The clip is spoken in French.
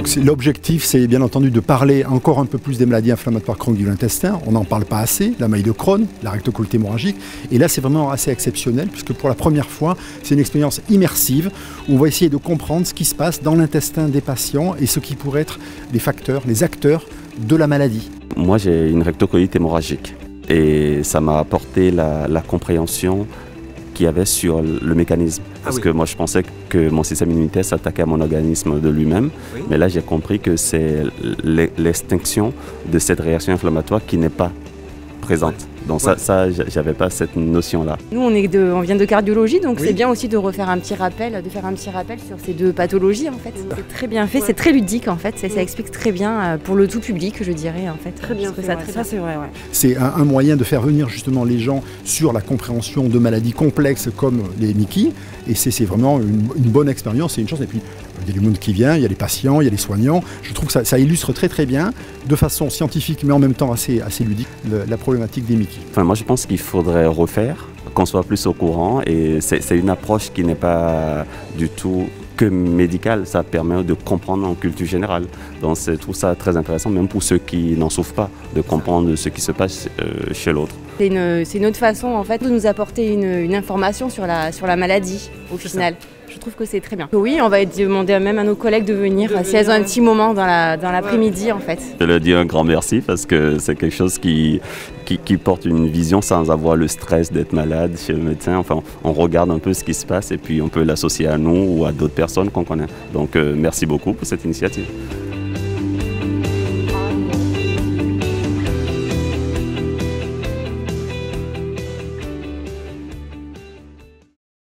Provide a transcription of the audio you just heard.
L'objectif, c'est bien entendu de parler encore un peu plus des maladies inflammatoires chroniques de l'intestin. On n'en parle pas assez, la maladie de Crohn, la rectocolite hémorragique. Et là, c'est vraiment assez exceptionnel, puisque pour la première fois, c'est une expérience immersive où on va essayer de comprendre ce qui se passe dans l'intestin des patients et ce qui pourrait être les facteurs, les acteurs de la maladie. Moi, j'ai une rectocolite hémorragique et ça m'a apporté la compréhension qu'il y avait sur le mécanisme. Parce que moi, je pensais que mon système immunitaire s'attaquait à mon organisme de lui-même. Oui. Mais là, j'ai compris que c'est l'extinction de cette réaction inflammatoire qui n'est pas présente. Donc ça j'avais pas cette notion-là. Nous, on vient de cardiologie, donc c'est bien aussi de refaire un petit rappel, sur ces deux pathologies en fait. C'est très bien fait, c'est très ludique en fait, ça explique très bien pour le tout public, je dirais en fait. Très bien fait, ça c'est vrai. C'est un moyen de faire venir justement les gens sur la compréhension de maladies complexes comme les MICI, et c'est vraiment une bonne expérience, c'est une chance. Et puis il y a du monde qui vient, il y a les patients, il y a les soignants. Je trouve que ça illustre très bien, de façon scientifique mais en même temps assez ludique, la problématique des MICI. Enfin, moi je pense qu'il faudrait refaire, qu'on soit plus au courant, et c'est une approche qui n'est pas du tout que médicale, ça permet de comprendre en culture générale. Donc je trouve ça très intéressant, même pour ceux qui n'en souffrent pas, de comprendre ce qui se passe chez l'autre. C'est une autre façon en fait de nous apporter une information sur la maladie au final. Je trouve que c'est très bien. Oui, on va demander même à nos collègues de venir si elles ont un petit moment dans l'après-midi en fait. Je leur dis un grand merci parce que c'est quelque chose qui porte une vision sans avoir le stress d'être malade chez le médecin. Enfin, on regarde un peu ce qui se passe et puis on peut l'associer à nous ou à d'autres personnes qu'on connaît. Donc merci beaucoup pour cette initiative.